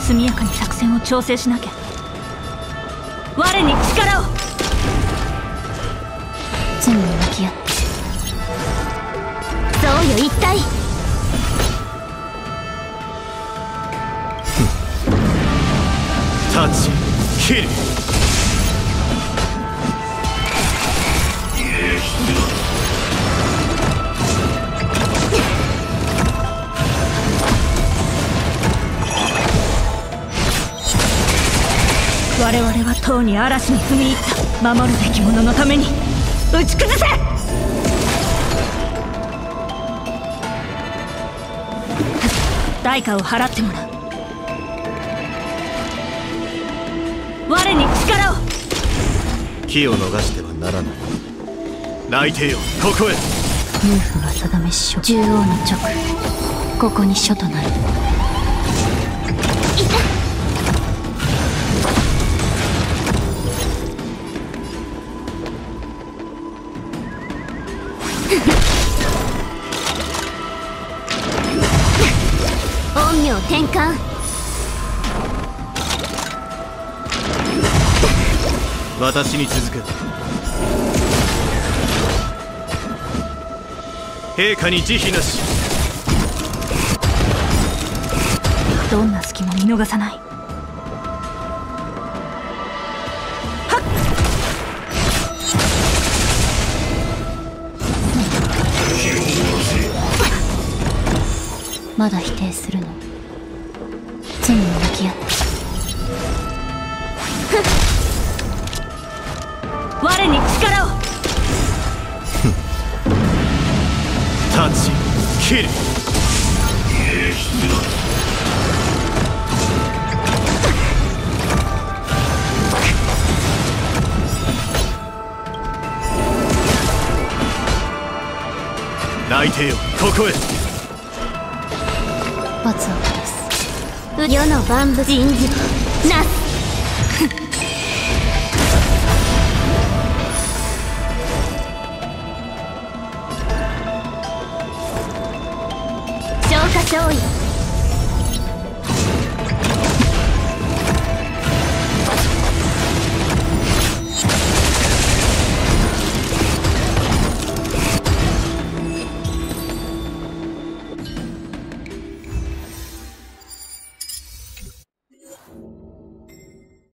速やかに作戦を調整しなきゃ。我に力を。罪に向き合って。そうよ、一体。 立ち切る。 我々はとうに嵐に踏み入った。守るべき者のために打ち崩せ。代価を払ってもらう。我に力を。 機を逃してはならない。内定よ、ここへ。 冥府が定めし書、獣王の直、ここに書となる。陰陽転換。 私に続け。陛下に慈悲なし。 どんな隙も見逃さない。まだ否定するの？罪に向き合って。我に力を。 立ち切る。内定よ、ここへ。 罰を下す。世の万物人事なす。